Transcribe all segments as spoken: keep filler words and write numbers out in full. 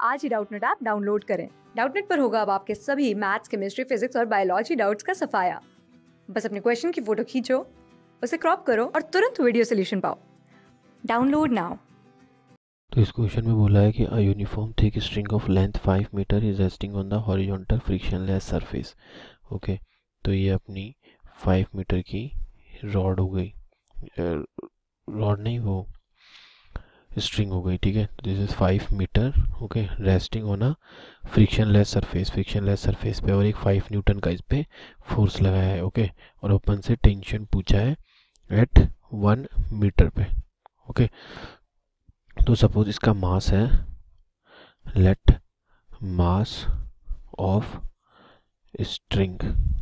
आज ही Doubtnet app download करें। डाउटनेट पर होगा अब आपके सभी मैथ्स, केमिस्ट्री, फिजिक्स और बायोलॉजी डाउट्स का सफाया। बस अपने क्वेश्चन की फोटो खींचो, उसे क्रॉप करो और तुरंत वीडियो सोल्यूशन पाओ। Download now. तो इस क्वेश्चन में बोला है कि a uniform thick string of length five metre is resting on the horizontal frictionless surface. Okay, तो ये अपनी फाइव मीटर की रॉड हो गई, रॉड नहीं वो स्ट्रिंग हो गई, ठीक है। This is five metre, okay, resting on a frictionless surface, frictionless surface पे, और एक फाइव न्यूटन का इस पे फोर्स लगाया है, ओके। और अपन से टेंशन पूछा है एट वन मीटर पे, ओके। तो सपोज इसका मास है, let mass of string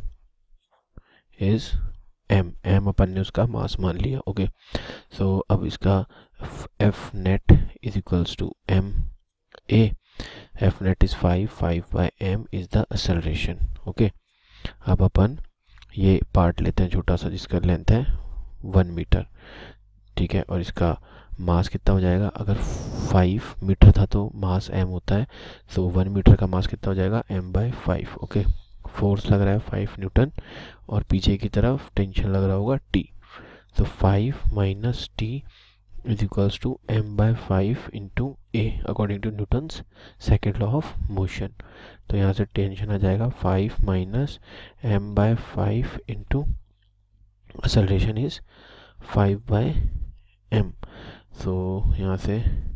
is M, M अपन ने उसका मास मान लिया, ओके। सो अब इसका F net is equals to M A, F net is five, five by M is the acceleration, okay. अब अपन ये पार्ट लेते हैं छोटा सा जिसका लेंथ है वन मीटर, ठीक है। और इसका मास कितना हो जाएगा, अगर फाइव मीटर था तो मास एम होता है, तो वन मीटर का मास कितना हो जाएगा, M by five, okay. Force लग रहा है फाइव न्यूटन और पीछे की तरफ टेंशन लग रहा होगा टी, तो five minus T is equals to M by five into A according to Newton's second law of motion. तो यहाँ से टेंशन आ जाएगा five minus M by five into acceleration is five by M. So यहाँ से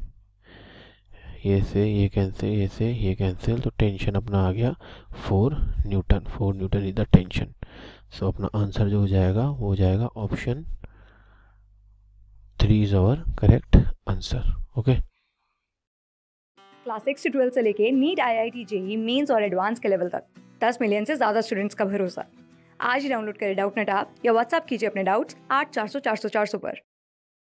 ये से ये कैंसिल, ये से ये कैंसिल, तो टेंशन अपना आ गया four newton, four newton is the tension. So अपना आंसर जो हो जाएगा वो हो जाएगा option three is our correct answer, okay. Class six से ट्वेल्थ से लेके NEET, I I T, JEE mains और एडवांस के लेवल तक दस मिलियन से ज्यादा स्टूडेंट्स का भरोसा। आज ही डाउनलोड करें डाउटनेट ऐप या व्हाट्सएप कीजिए अपने डाउट्स आठ चार सौ चार सौ चार सौ पर।